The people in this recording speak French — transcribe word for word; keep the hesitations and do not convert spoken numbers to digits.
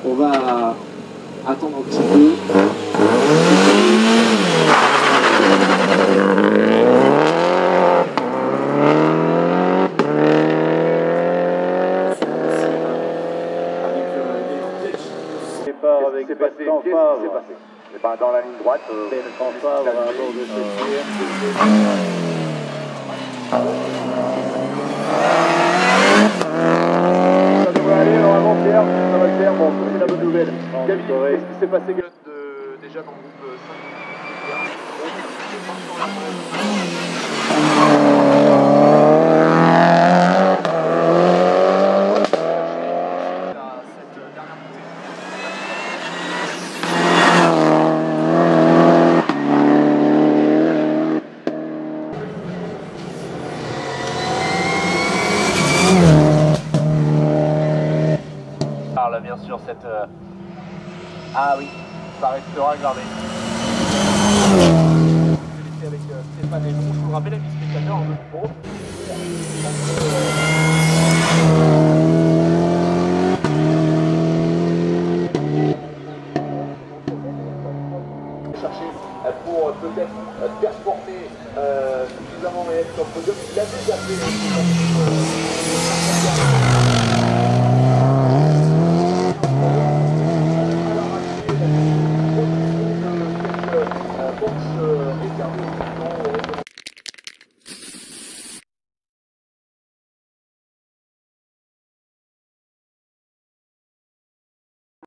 On va attendre un petit peu. Départ avec Bertrand Favre. C'est pas dans la ligne droite. Euh, Bertrand Favre à bord de cette Ça devrait aller, normalement Pierre, ça va le faire. Bon, c'est la bonne nouvelle. Camille, qu'est-ce qui s'est passé de, déjà dans le groupe cinq? Là, bien sûr, cette... Euh... Ah oui, ça restera gravé. Je vais laisser avec euh, Stéphane et Lou. Je vous le rappelle, amis spectateurs, en gros. Chercher pour peut-être transporter euh, suffisamment et être comme podium. Il a déjà fait...